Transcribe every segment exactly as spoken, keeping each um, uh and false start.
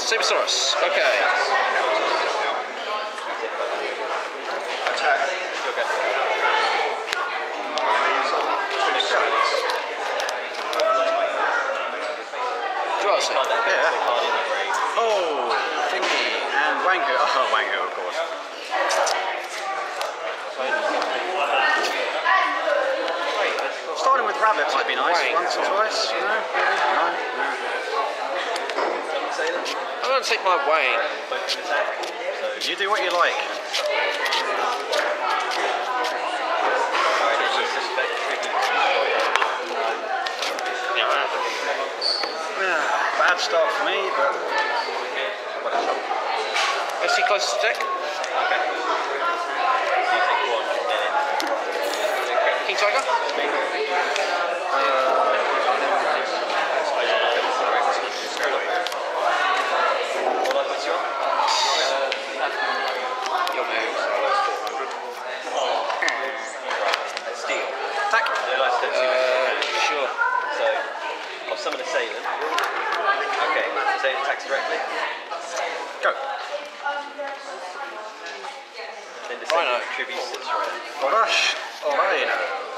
Sabersaurus. Okay. Attack. Jurassic. Yeah. Oh, Thingy and Wango. Oh, Wango, of course. Starting with Rabbit might be nice. Wang. Once or twice. No, maybe. No, no. I'm going to take my Wang. You do what you like. Yeah, bad start for me, but whatever. I see close to deck. King Tiger. Your move. Steel. Attack. Uh, sure. So, I'll summon a Assailant. Okay, Assailant attacks directly. Go. Then the Rhino. Assailant tributes its right. Rush. Rhino.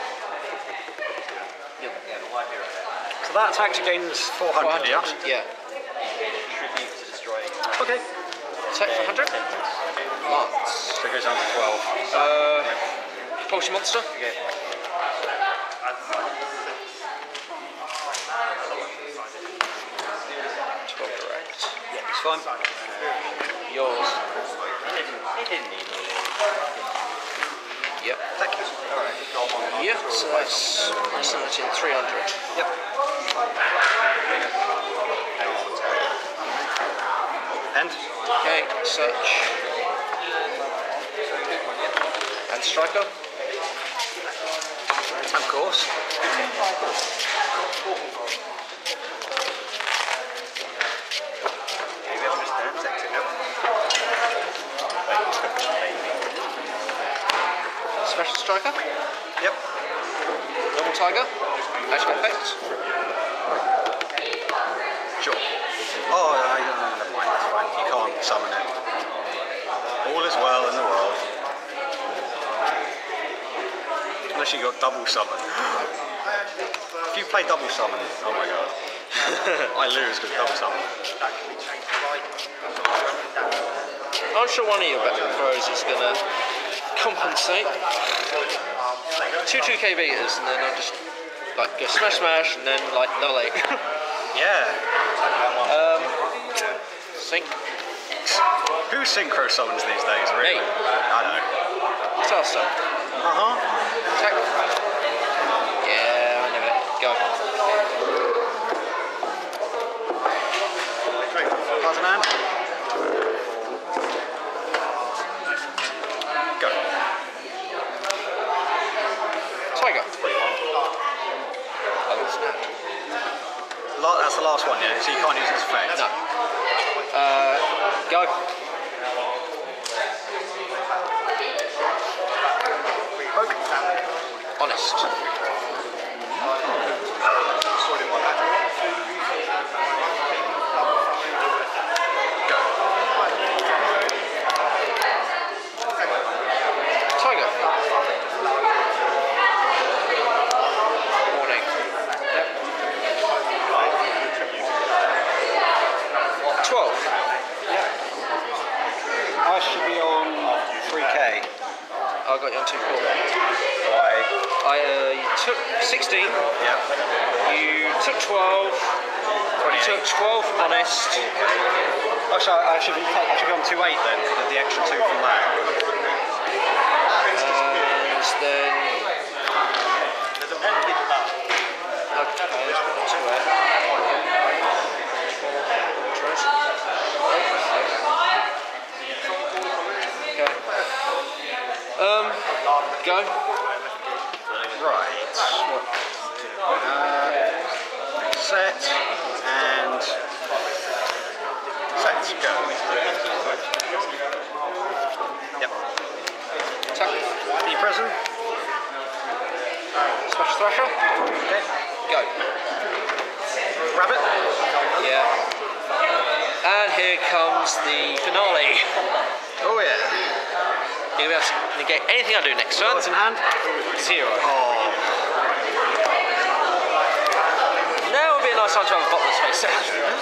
So that attack gains four hundred, yeah? Yeah. Tribute to destroying. Okay. Attack for one hundred. Lance. So it goes down to twelve. Uh, Propulsion Monster. Okay. twelve direct. It's fine. Yours. It didn't need all Yep. Thank you. Yep, so that's seventeen, three hundred. Yep. End. Okay, search. And striker. Of course. Maybe understands exit now. Special striker. Yep. Normal tiger. Action effect. Sure. Oh, I, uh, never mind. That's fine. You can't summon it. All is well in the world. Unless you got double summon. If you play double summon, oh my god. I lose because double summon. I'm sure one of your veteran pros is going to compensate. Two two K beaters, and then I'll just like go smash smash, and then like level eight. Yeah. um, sync. Who synchro summons these days, really? Me. I know. Salsa. Uh-huh. Attack. Yeah, I knew it. Go. Cards in hand. Go. Tiger. Oh, snap. La that's the last one, yeah? So you can't use this effect? No. Uh, go. Poke. Honest. Go. Tiger. Warning. Yep. twelve. Yeah. I should be on three K. I got you on two four. Why? I uh, you took sixteen. Yep. You took twelve. You took twenty-eight. twelve honest. Actually, I should be, I should be on two eight then, for the extra two from that. And then. Okay, let's put on two eight. Okay. Um, go. Right. Uh, set and set. Go. Yep. Attack. Are you present? Special Thrasher. Okay. Go. Rabbit. Yeah. And here here comes the finale. Oh yeah. You're going to be able to negate anything I do next turn. What's in hand? Zero. Oh. Now would be a nice time to have a bottomless face down.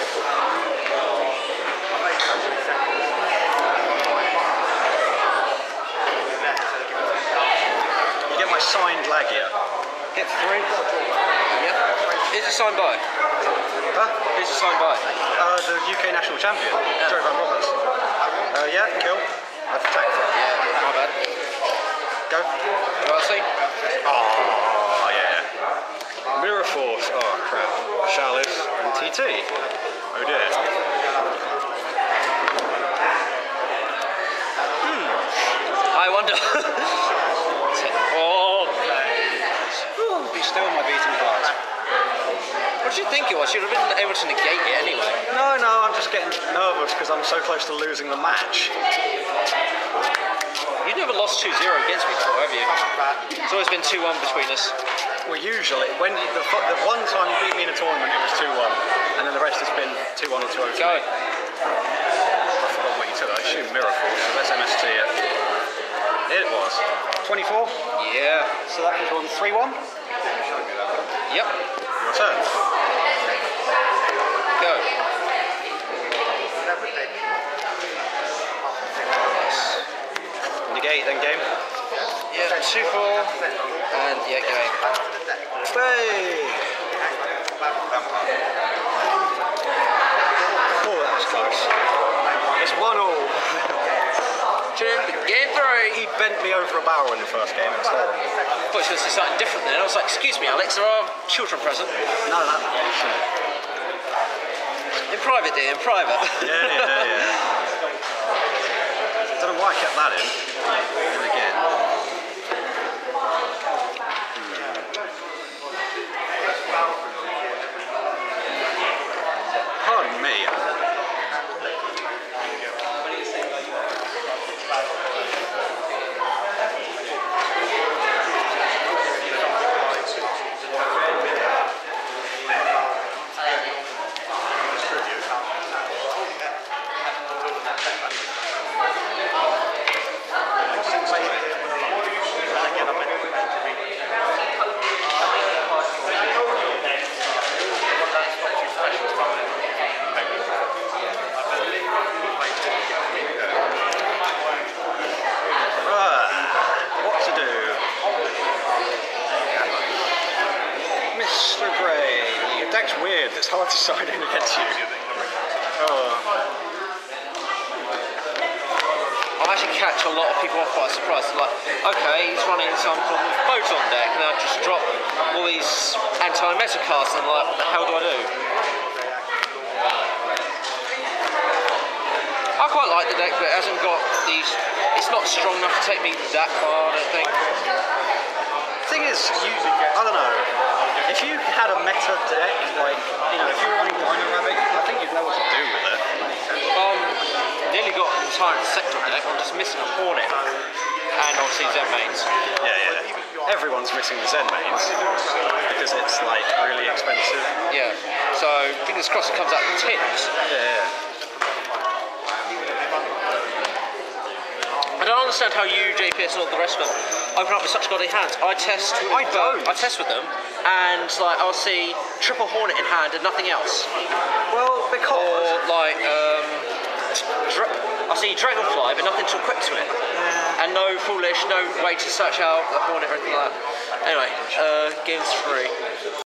You get my signed Lagia. Hit three. Yep. Who's it signed by? Huh? Who's it signed by? Uh, the U K national champion, Yeah. Joe Van Roberts. Uh, yeah, kill. I've attacked for it. Yeah, my bad. Go. Well, see? Oh, yeah. Mirror Force. Oh, crap. Chalice and T T. Oh, dear. Hmm. I wonder. Oh. Ooh, be still my beating heart. What did you think it was? You'd have been able to negate it anyway. No, no, I'm just getting nervous because I'm so close to losing the match. You've never lost two zero against me before, have you? It's always been two one between us. Well, usually, when you, the, the one time you beat me in a tournament, it was two one, and then the rest has been two one or two oh. Go. I forgot what you took. I assume Mirror Force, so let's M S T it. It was. twenty-four? Yeah. So that was on three one? Yep. Your turn. Go. Negate, then game. Yeah, two four. And yeah, game. Hey! Oh, that was close. It's one all. Game three. He bent me over a barrel in the first game. It was horrible. I thought you were going to say something different then. I was like, excuse me, Alex, there are children present. No, no. In private, dear, in private. Yeah, yeah, yeah. Don't know why I kept that in. And again. Hmm. Pardon me. Weird, it's hard to side in against you. Oh. I actually catch a lot of people off by surprise. They're like, okay, he's running some form of photon deck, and I just drop all these anti-meta cards, and I'm like, what the hell do I do? I quite like the deck, but it hasn't got these. It's not strong enough to take me that far, I don't think. The thing is, you, I don't know. If you had a meta deck, like, you know, if you were running Dino Rabbit, I think you'd know what to do with it. Um, nearly got an entire sector deck. I'm just missing a Hornet, and obviously Zen mains. Yeah, yeah. Everyone's missing the Zen mains because it's like really expensive. Yeah. So fingers crossed it comes out in tins. Yeah, yeah. I don't understand how you, J P S, and all the rest of them open up with such godly hands. I test. With, I don't. Uh, I test with them, and like I'll see triple Hornet in hand and nothing else. Well, because Or like um, dra I'll see Dragonfly, but nothing to equip to it, yeah. and no foolish, no way to search out the Hornet or anything like that. Anyway, uh, game three.